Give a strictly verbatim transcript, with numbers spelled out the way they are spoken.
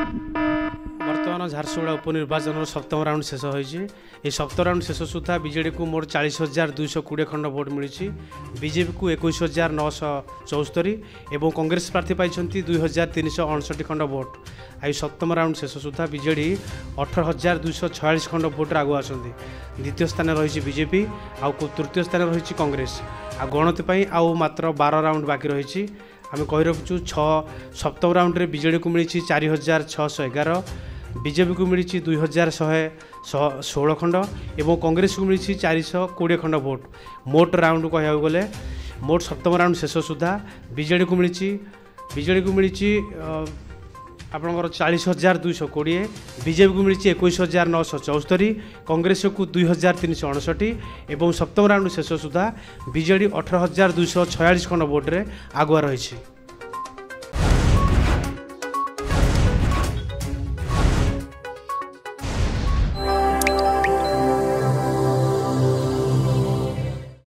बर्तमान झारसुगुड़ा उपनिर्वाचन सप्तम राउंड शेष होती सप्तम राउंड शेष सुधा बीजेडी को मोट चालीस हजार दुईश कोड़े खंड भोट मिली बीजेपी को एक हजार नौश चौस्तरी और कांग्रेस प्रार्थी पाई दुई हजार तीन सौ अड़सठ खंड भोट आई सप्तम राउंड शेष सुधा बीजेडी अठर हजार दुईश छयालीस खंड भोट आगु आसती द्वितीय स्थान रही बीजेपी आउ तृतीय स्थान रही कांग्रेस आ गणति आउ मात्र बार राउंड बाकी रही आम कही रखुचु छः सप्तम राउंड रे बीजेडी को मिली चार हजार छःश एगार बीजेपी को मिली दुई हजार शहे षोल खंड और कांग्रेस को मिली चार सौ कोड़े खंड भोट मोट राउंड कह गले मोट सप्तम राउंड शेष सुधा बीजेडी को मिली बीजेडी को मिली आपणकर चालीस हजार दुईश कोड़े बीजेपी को मिली एक हजार नौश चौस्तरी कांग्रेस को दुई हजार तीन सौ अड़सठ और सप्तम राउंड शेष सुधा बीजेडी अठर हजार दुईश छयालीस खंड भोट्रे आगुआ रही।